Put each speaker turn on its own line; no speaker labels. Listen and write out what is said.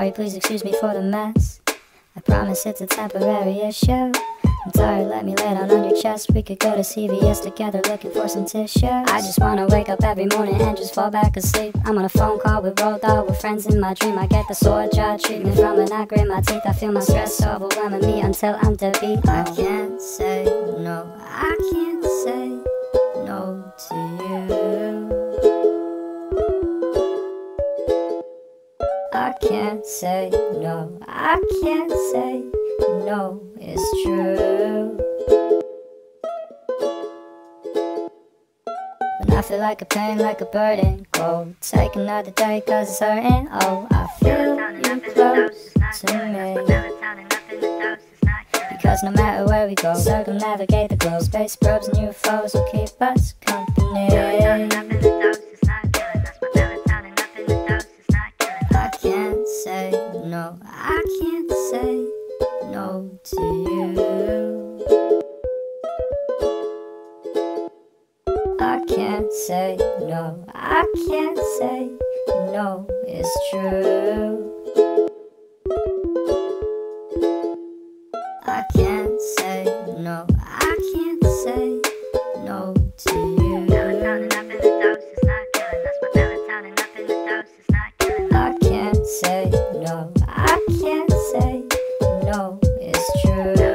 sorry, please excuse me for the mess. I promise it's a temporary issue. I'm tired, let me lay down on your chest. We could go to CVS together looking for some tissues. I just wanna wake up every morning and just fall back asleep. I'm on a phone call with Roll Dog, with friends in my dream. I get the sore jaw treatment from an I grit my teeth. I feel my stress overwhelming me until I'm defeat. I can't say no, I can't say no to you. I can't say no, I can't say no, it's true. When I feel like a pain, like a burden, go take another day cause it's hurting. Oh, I feel you close to me, because no matter where we go, circumnavigate the globe. Space probes and UFOs will keep us company. I can't say no, I can't say no to you. I can't say no, I can't say no, it's true. I can't say no, I can't say no to you. I can't say no, I can't say no, it's true.